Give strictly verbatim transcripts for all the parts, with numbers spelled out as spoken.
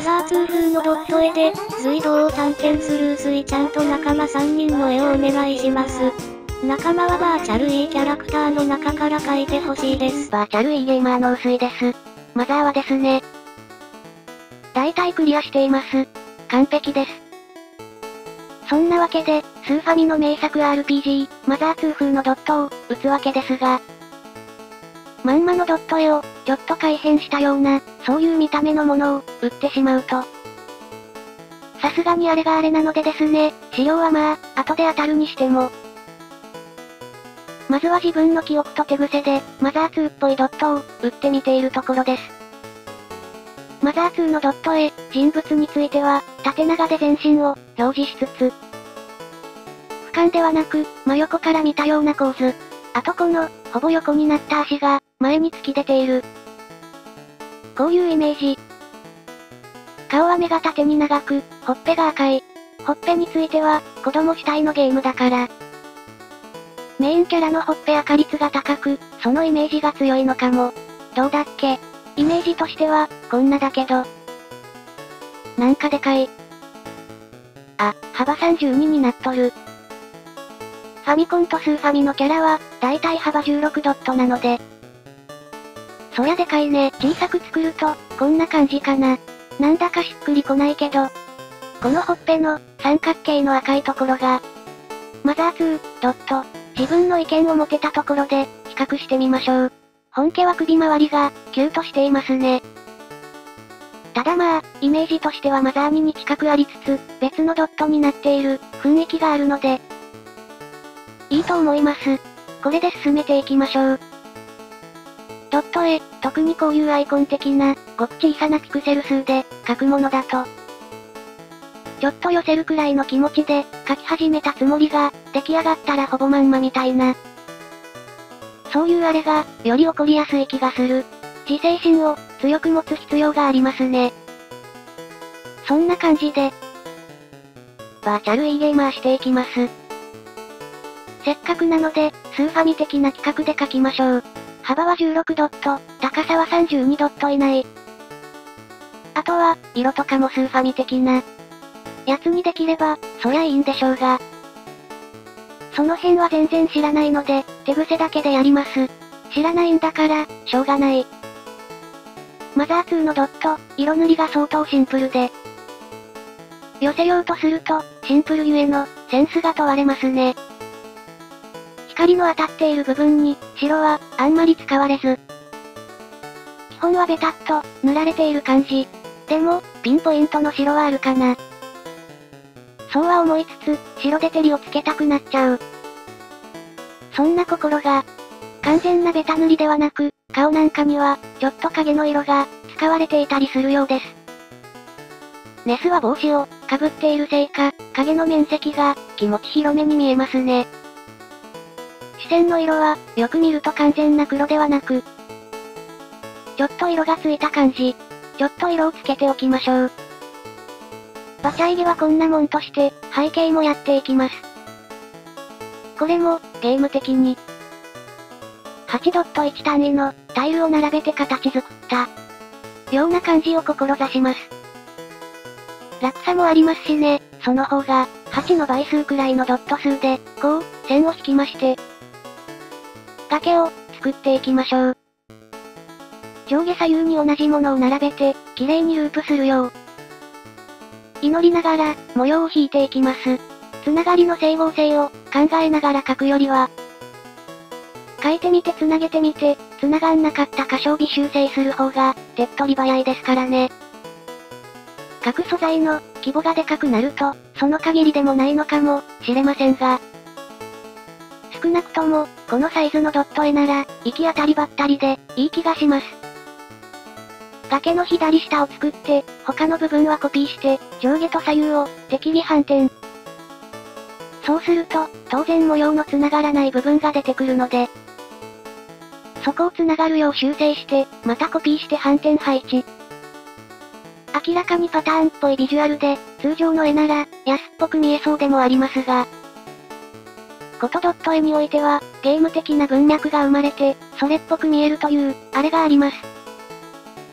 ザーツー風のドット絵で、水道を探検する薄井ちゃんと仲間さんにんの絵をお願いします。仲間はバーチャル E キャラクターの中から描いてほしいです。 バーチャル E ゲーマーの薄井です。マザーはですね。大体クリアしています。完璧です。そんなわけで、スーファミの名作 アールピージー、マザーツー風のドットを、打つわけですが、まんまのドット絵を、ちょっと改変したような、そういう見た目のものを、売ってしまうと。さすがにあれがあれなのでですね、資料はまあ、後で当たるにしても。まずは自分の記憶と手癖で、マザーツーっぽいドットを、売ってみているところです。マザーツーのドット絵、人物については、縦長で全身を、表示しつつ、俯瞰ではなく、真横から見たような構図。あとこの、ほぼ横になった足が、前に突き出ている。こういうイメージ。顔は目が縦に長く、ほっぺが赤い。ほっぺについては、子供主体のゲームだから。メインキャラのほっぺ赤率が高く、そのイメージが強いのかも。どうだっけ？イメージとしては、こんなだけど。なんかでかい。あ、幅さんじゅうにになっとる。ファミコンとスーファミのキャラは、だいたい幅じゅうろくドットなので。そりゃでかいね。小さく作ると、こんな感じかな。なんだかしっくりこないけど。このほっぺの、三角形の赤いところが、マザーツー、ドット。自分の意見を持てたところで、比較してみましょう。本家は首周りが、キュートしていますね。ただまあ、イメージとしてはマザーにに近くありつつ、別のドットになっている、雰囲気があるので、いいと思います。これで進めていきましょう。ドット絵、特にこういうアイコン的な、ごく小さなピクセル数で、描くものだと、ちょっと寄せるくらいの気持ちで、描き始めたつもりが、出来上がったらほぼまんまみたいな。そういうあれが、より起こりやすい気がする。自制心を、強く持つ必要がありますね。そんな感じで、バーチャル E ゲーマーしていきます。せっかくなので、スーファミ的な企画で描きましょう。幅はじゅうろくドット、高さはさんじゅうにドット以内。あとは、色とかもスーファミ的な、やつにできれば、そりゃいいんでしょうが。その辺は全然知らないので、手癖だけでやります。知らないんだから、しょうがない。マザーツーのドット、色塗りが相当シンプルで、寄せようとすると、シンプルゆえの、センスが問われますね。光の当たっている部分に、白は、あんまり使われず。基本はベタっと、塗られている感じ。でも、ピンポイントの白はあるかな。そうは思いつつ、白で照りをつけたくなっちゃう。そんな心が、完全なベタ塗りではなく、顔なんかには、ちょっと影の色が、使われていたりするようです。ネスは帽子を、かぶっているせいか、影の面積が、気持ち広めに見えますね。視線の色は、よく見ると完全な黒ではなく、ちょっと色がついた感じ。ちょっと色をつけておきましょう。バチャイゲはこんなもんとして、背景もやっていきます。これも、ゲーム的に、はちドットいち単位の、タイルを並べて形作った、ような感じを志します。落差もありますしね、その方が、はちの倍数くらいのドット数で、こう、線を引きまして、崖を、作っていきましょう。上下左右に同じものを並べて、綺麗にループするよう。祈りながら、模様を引いていきます。つながりの整合性を、考えながら描くよりは、描いてみてつなげてみて、つながんなかった箇所を微修正する方が、手っ取り早いですからね。各素材の、規模がでかくなると、その限りでもないのかも、しれませんが。少なくとも、このサイズのドット絵なら、行き当たりばったりで、いい気がします。崖の左下を作って、他の部分はコピーして、上下と左右を、適宜反転。そうすると、当然模様のつながらない部分が出てくるので、そこをつながるよう修正して、またコピーして反転配置。明らかにパターンっぽいビジュアルで、通常の絵なら、安っぽく見えそうでもありますが、ことドット絵においては、ゲーム的な文脈が生まれて、それっぽく見えるという、あれがあります。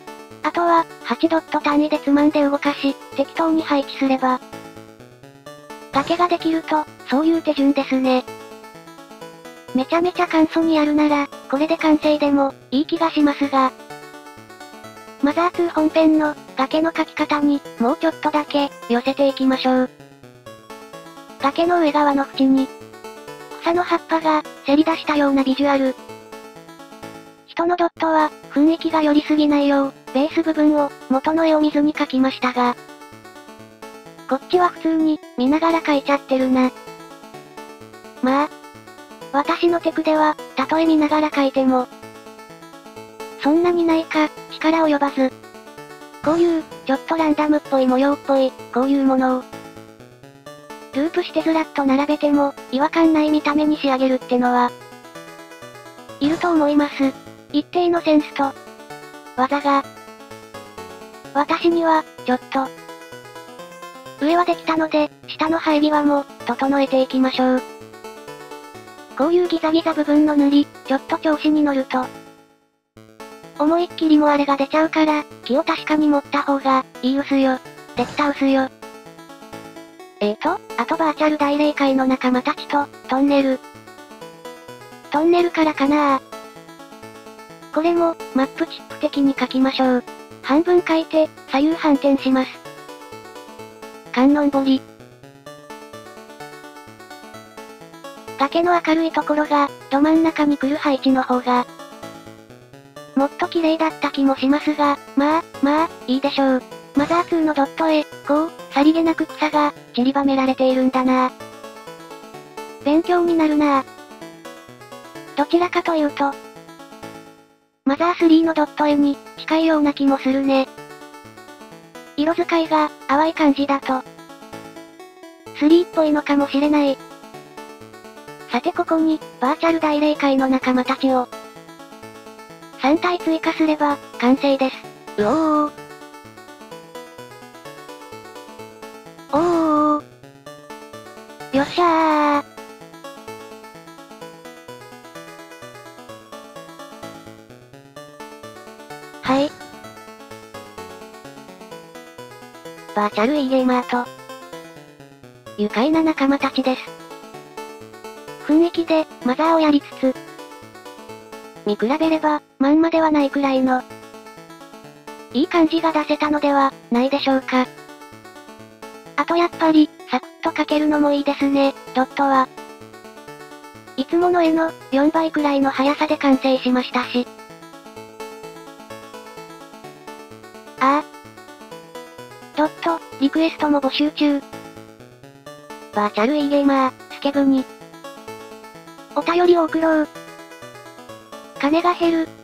あとは、はちドット単位でつまんで動かし、適当に配置すれば、崖ができると、そういう手順ですね。めちゃめちゃ簡素にやるなら、これで完成でも、いい気がしますが。マザーツー本編の、崖の描き方に、もうちょっとだけ、寄せていきましょう。崖の上側の縁に、草の葉っぱが、せり出したようなビジュアル。人のドットは、雰囲気が寄りすぎないよう、ベース部分を、元の絵を見ずに描きましたが、こっちは普通に、見ながら描いちゃってるな。まあ、私のテクでは、たとえ見ながら描いても、そんなにないか、力及ばず。こういう、ちょっとランダムっぽい模様っぽい、こういうものを、ループしてずらっと並べても、違和感ない見た目に仕上げるってのは、いると思います。一定のセンスと、技が。私には、ちょっと。上はできたので、下の生え際も、整えていきましょう。こういうギザギザ部分の塗り、ちょっと調子に乗ると、思いっきりもあれが出ちゃうから、気を確かに持った方が、いい薄よ。できた薄よ。えーと、あとバーチャル大霊界の仲間たちと、トンネル。トンネルからかなぁ。これも、マップチップ的に書きましょう。半分書いて、左右反転します。観音堀。崖の明るいところが、ど真ん中に来る配置の方が、もっと綺麗だった気もしますが、まあ、まあ、いいでしょう。マザーツーのドットへ、こう、さりげなく草が、散りばめられているんだなぁ。勉強になるなぁ。どちらかというと、マザースリーのドット絵に、近いような気もするね。色使いが、淡い感じだと、スリーっぽいのかもしれない。さてここに、バーチャル大霊界の仲間たちを、さん体追加すれば、完成です。うおー。おー。よっしゃー。はい。バーチャルイーゲーマーと、愉快な仲間たちです。雰囲気で、マザーをやりつつ、見比べれば、まんまではないくらいの、いい感じが出せたのでは、ないでしょうか。あとやっぱり、サクッと描けるのもいいですね、ドットは。いつもの絵の、よんばいくらいの速さで完成しましたし。ああ。ドット、リクエストも募集中。バーチャルイーゲーマー、スケブに。お便りを送ろう。金が減る、